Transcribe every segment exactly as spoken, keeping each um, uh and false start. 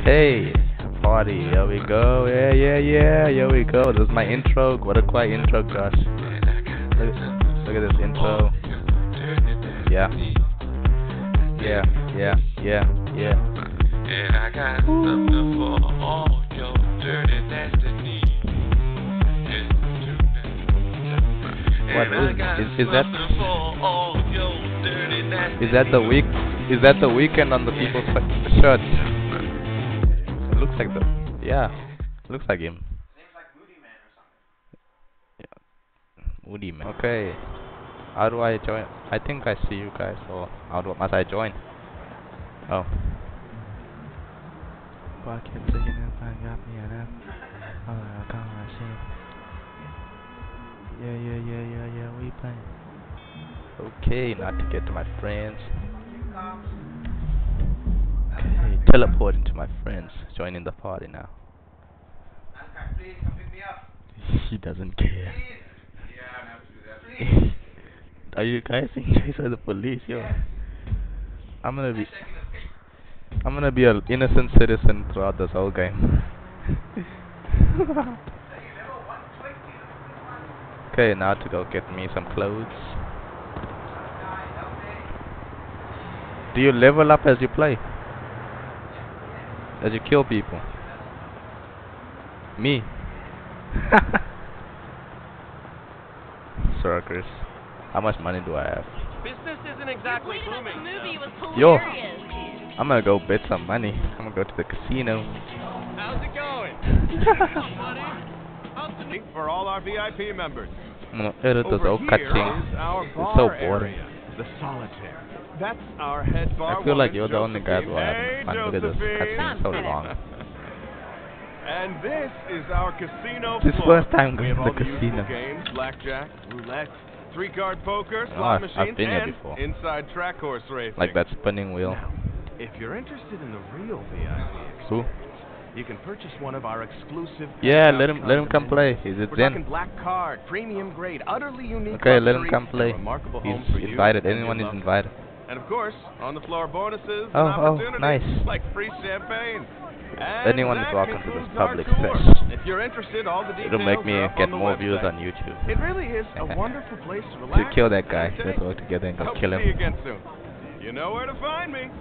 Okay, party, here we go, yeah, yeah, yeah, here we go. This is my intro. What a quiet intro, Josh. Look, look at this intro. Yeah, yeah, yeah, yeah, yeah. And I got something for all your dirty destiny. What is is, is that? Is that the week? Is that the weekend on the people's sh- shirts? It looks like the yeah. It looks like him. Yeah. Moody man. Okay. How do I join? I think I see you guys. Or how do must I join? Oh. Yeah, yeah, yeah, yeah, yeah. We play. Okay, not to get to my friends. Okay, teleporting to my friends, joining the party now. Please come pick me up. He doesn't care. Yeah, I have to do that. Please. Are you guys being chased by the police, yo? I'm gonna be, I'm gonna be an innocent citizen throughout this whole game. Okay, now to go get me some clothes. Do you level up as you play? As you kill people? Me? Circus. How much money do I have? Business isn't exactly booming. The movie was Yo, hilarious. I'm gonna go bet some money. I'm gonna go to the casino. How's it going? For all our V I P members. I'm gonna edit this Over old here cutscene. is our It's bar so boring. area, the Solitaire. That's our head bar. I feel like woman, you're the only guy who Josephine. having fun. Look at this Hey, cutscene so Josephine. long. And this is our casino This floor. first time We going have to all the the usual casino. games, blackjack, roulette, three-card poker, Oh, slot I've- machines, I've been here and before. inside track horse racing. Like that spinning wheel. Now, if you're interested in the real V I P Who? experience, you can purchase one of our exclusive. Yeah, penthouse let him let him come play. condominiums. Is it We're Zen? talking black card, premium grade, utterly unique. Okay, let him luxury, come play. and remarkable homes He's for you invited. and Anyone your is loved invited. ones. And of course, on the floor bonuses Oh, and oh, opportunities nice. like free champagne. And Anyone is that welcome to concludes this our public tour. sesh. If you're interested, all the details It'll make me are up get on the more views website. on YouTube. It really is a wonderful place to To relax. kill that guy. and Let's work together and I go hope kill to see you him. again soon. You know where to find me.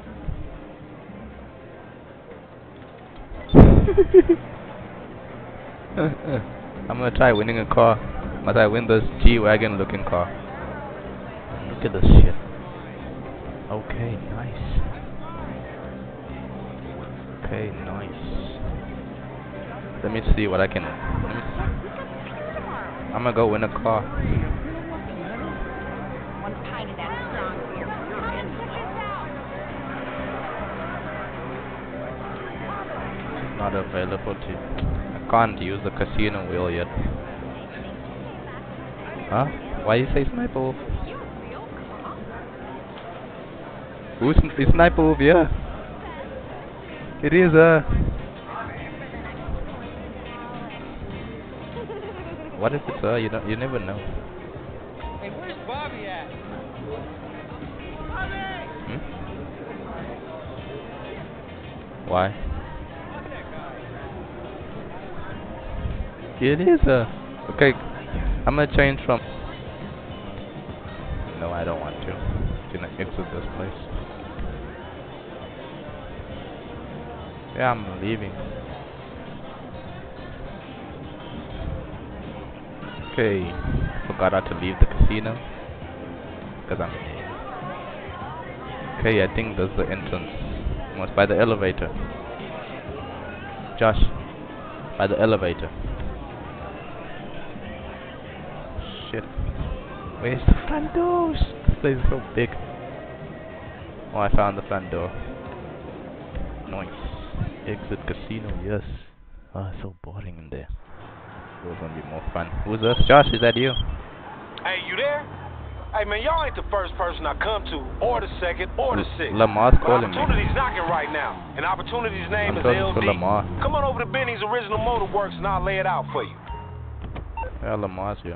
I'm gonna try winning a car. Must I win this G-Wagon looking car? Look at this shit. Okay, nice. Okay, nice. Let me see what I can. Let me see. I'm gonna go win a car. One pint of that strong beer. You're in. Not available to. I can't use the casino wheel yet. Huh? Why you say sniper wolf? Who's is sniper wolf? Yeah. It is uh. What if it's uh? You don't. You never know. Hey, where's Bobby at? Hmm? Why? It is a. Okay, I'm gonna change from. No, I don't want to. I'm gonna exit this place. Yeah, I'm leaving. Okay, forgot how to leave the casino because I'm in here. Okay, I think that's the entrance. Almost by the elevator. Josh, by the elevator. Shit. Where's the front doors? This place is so big. Oh, I found the front door. Nice. Exit casino, yes. Oh, it's so boring in there. It was gonna be more fun. Who's this? Josh, is that you? Hey, you there? Hey, man, y'all ain't the first person I come to, or the second, or the sixth. Lamar's But calling me. Opportunity's knocking right now, and Opportunity's name I'm is talking L to D. Lamar. Come on over to Benny's Original Motor Works, and I'll lay it out for you. Yeah, Lamar's here.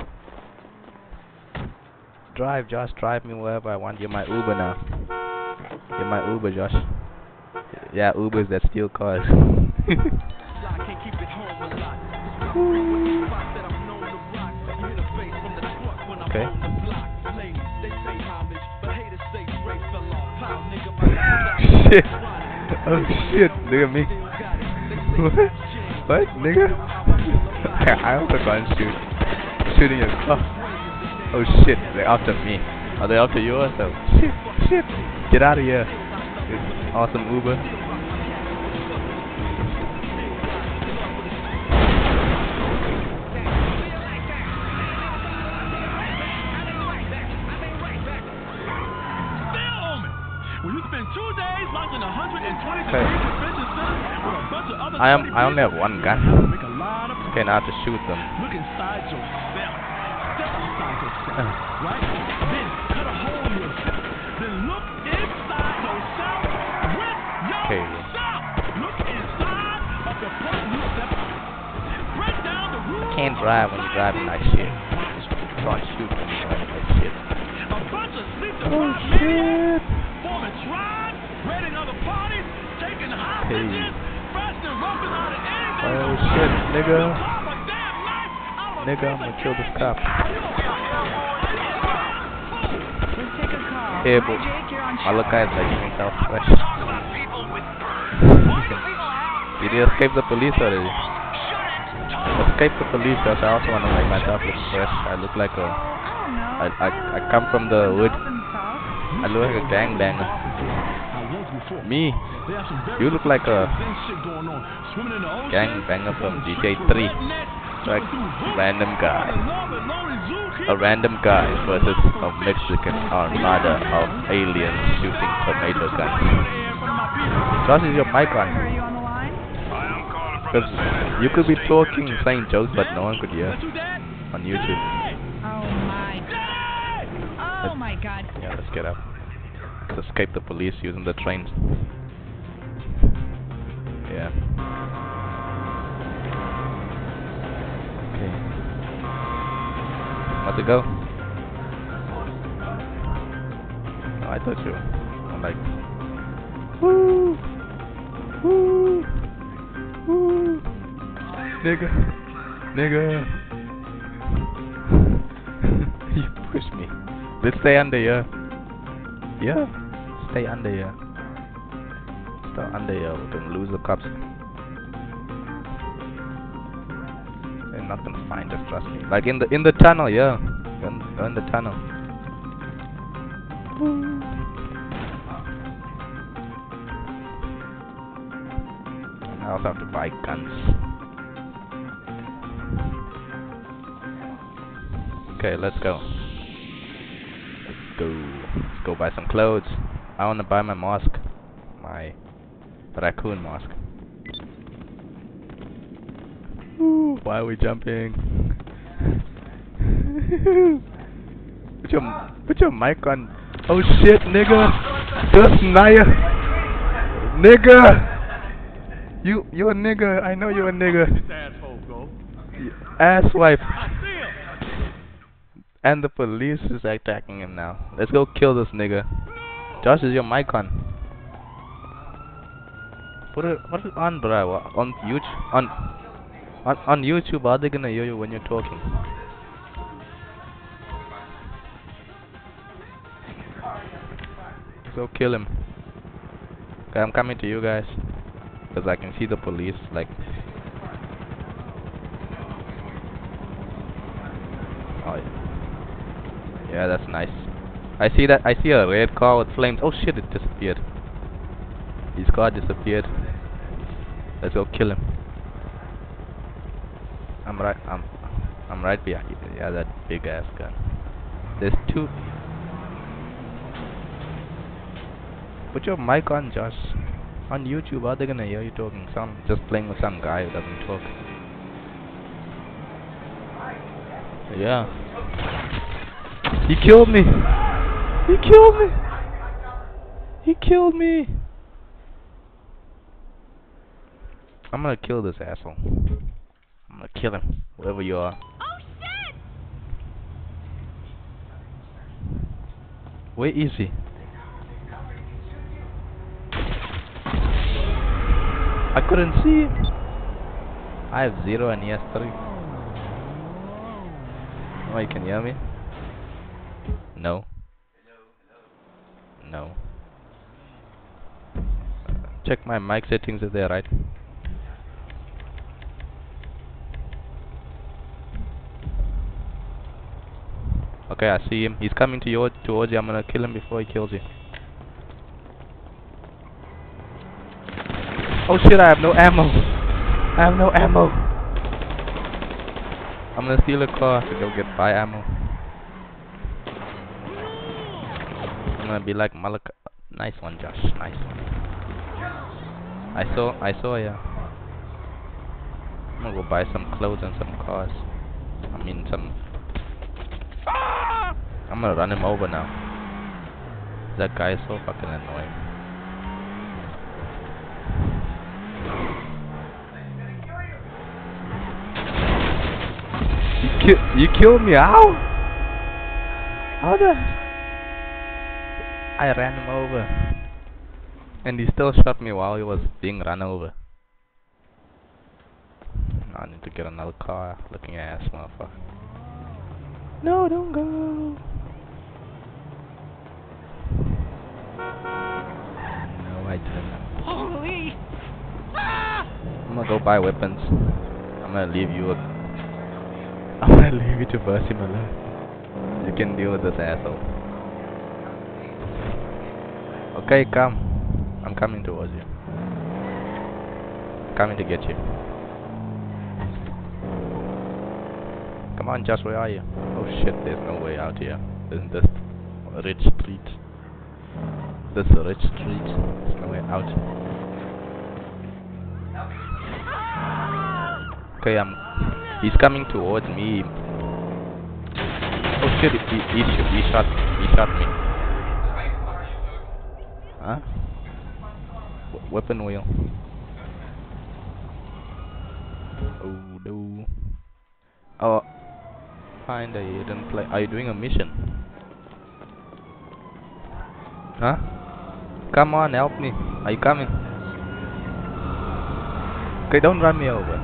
Drive, Josh. Drive me wherever I want. You're my Uber now. You're my Uber, Josh. Yeah, Ubers that steal cars. Okay. Shit. Oh shit, look at me. What? What, nigga? I also can't shoot. Shooting your car. Oh shit, they're after me. Are they after you also? Shit, shit. Get out of here. This awesome Uber. Okay. I am. I only have one gun. Okay, now I have to shoot them. Okay. You can't drive when you're driving like shit. You can't shoot when you're driving like shit. Oh shit. Hey. Oh shit, nigga. Nigga, I'm gonna kill this cop. Hey, but my little guy's like giving himself fresh. Did he escape the police already? Escape the police, because I also want to make myself look fresh. I look like a... I, I, I come from the wood. I look like a gangbanger. Me? You look like a gangbanger from G T A three. Like random guy. A random guy versus a Mexican armada of aliens shooting tomato guns. Josh, is your mic on? Because you could be talking, saying jokes, but no one could hear on YouTube. Oh my god. Oh my god. Yeah, let's get up. Let's escape the police using the trains. Yeah. Okay. Want to go? Oh, I thought you. I'm like, woo, woo, woo, nigga, nigga. You pushed me. Let's stay under here. Yeah, stay under here. Stay under here. We can lose the cops. They're not gonna find us, trust me. Like in the in the tunnel, yeah. In, in the tunnel. And I also have to buy guns. Okay, let's go. Let's go. Let's go buy some clothes. I wanna buy my mask. My raccoon mask. Ooh, why are we jumping? Put your put your mic on. Oh shit, nigga! Just Naya, nigga! You you a nigga? I know you're a nigga. Asswipe. And the police is attacking him now. Let's go kill this nigga. Josh, is your mic on? Put it, put it on, bro. On YouTube, on, on, on YouTube, are they gonna hear you when you're talking? Let's go kill him. Okay, I'm coming to you guys, cause I can see the police. Like, oh yeah. Yeah, that's nice. I see that. I see a red car with flames. Oh shit! It disappeared. His car disappeared. Let's go kill him. I'm right. I'm. I'm right behind you. Yeah, that big ass gun. There's two. Put your mic on, Josh. On YouTube, are they gonna hear you talking? Some just playing with some guy who doesn't talk. Yeah. He killed me! He killed me! He killed me! I'm gonna kill this asshole. I'm gonna kill him, whoever you are. Oh shit! Where is he? I couldn't see him. I have zero and he has three. Oh, you can hear me? No. No. Check my mic settings if they're right. Okay, I see him. He's coming to you, towards you. I'm gonna kill him before he kills you. Oh shit, I have no ammo. I have no ammo. I'm gonna steal a car to go get buy ammo. I'm gonna be like Malak. Nice one, Josh. Nice one. I saw, I saw ya. I'm gonna go buy some clothes and some cars. I mean some. I'm gonna run him over now. That guy is so fucking annoying. You kill, you killed me. How? How the? I ran him over, and he still shot me while he was being run over. I need to get another car. Looking ass, motherfucker. No, don't go. No, I didn't. Holy! Ah! I'm gonna go buy weapons. I'm gonna leave you. A I'm gonna leave you to Versi Miller. You can deal with this asshole. Okay, come. I'm coming towards you. Coming to get you. Come on, Josh, where are you? Oh shit, there's no way out here. Isn't this a rich street? This is a rich street. There's no way out. Okay, I'm. He's coming towards me. Oh shit! He he, sh he shot he shot me. Huh? W weapon wheel. Oh no. Oh. Find a hidden place. Are you doing a mission? Huh? Come on, help me. Are you coming? Okay, don't run me over.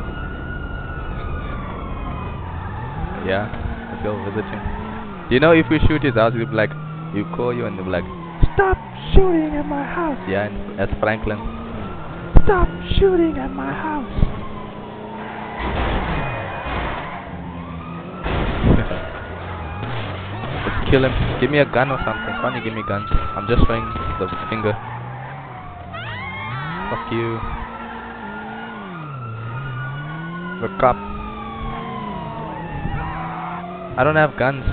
Yeah, let's go visit him. You know, if we shoot his house, we'll be like, you call you and they'll be like, stop shooting at my house. Yeah, and as Franklin, stop shooting at my house. Let's kill him. Give me a gun or something. Why don't you give me guns? I'm just showing the finger. Fuck you. The cop. I don't have guns.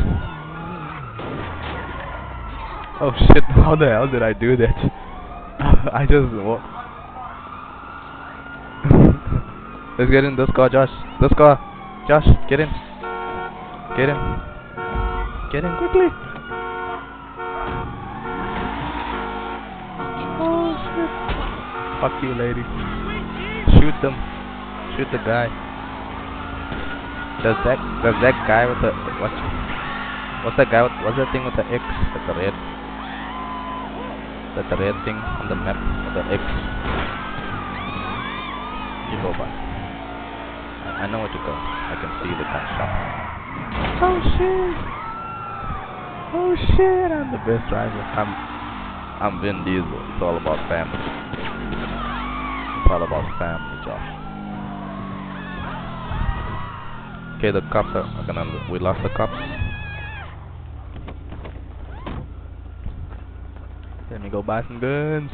Oh shit, how the hell did I do that? I just walk. Let's get in this car, Josh. This car. Josh, get in. Get in. Get in quickly. Oh shit. Fuck you, lady. Shoot them. Shoot the guy. Does that does that guy with the what? What's that guy with? What's that thing with the X? That's the red. That's the red thing on the map with the X. You go by. I, I know where to go. I can see the gun shop. Oh shit! Oh shit! I'm the best driver. I'm I'm Vin Diesel. It's all about family. It's all about family, Josh. Okay, the cops are, are gonna. We lost the cops. Let me go buy some guns.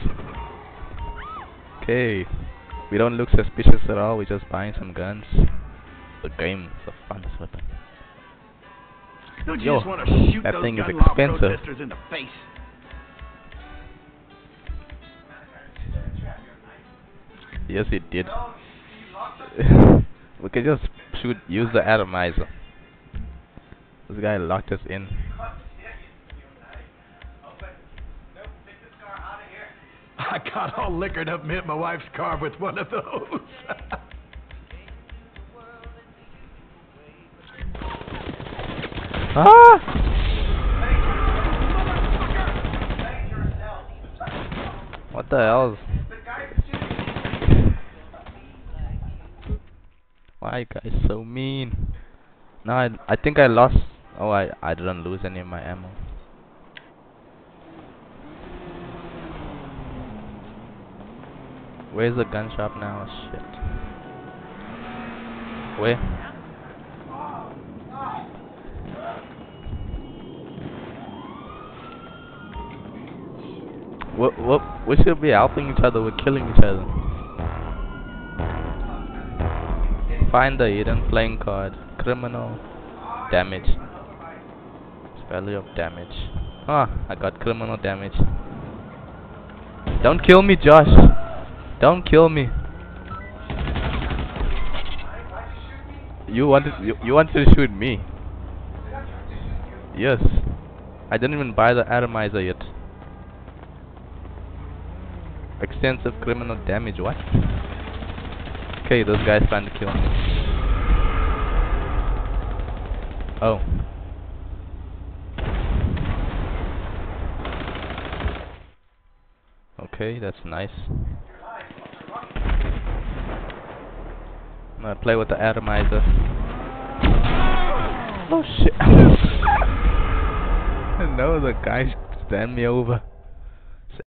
Okay, we don't look suspicious at all. We're just buying some guns. The game is a fun weapon. Don't you Yo, just want to shoot that those thing is gun law expensive. protesters in the face? Yes, it did. We could just shoot. Use the atomizer. This guy locked us in. I got all liquored up and hit my wife's car with one of those. Ah! What the hell? Why you guys so mean? No, I I think I lost. Oh, I I didn't lose any of my ammo. Where's the gun shop now? Shit. Where? What what we should be helping each other. We're killing each other. Find the hidden playing card. Criminal damage. Value of damage. Ah, I got criminal damage. Don't kill me, Josh. Don't kill me. You wanted you, you wanted to shoot me. Yes. I didn't even buy the atomizer yet. Extensive criminal damage, what? Okay, those guys trying to kill me. Oh. Okay, that's nice. I'm gonna play with the atomizer. Oh shit. No, the guy stand me over.